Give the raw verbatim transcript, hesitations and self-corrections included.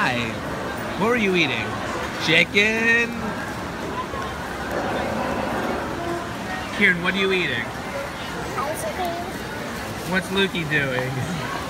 Hi. What were you eating? Chicken? Kieran, what are you eating? Ice cream. What's Lukey doing?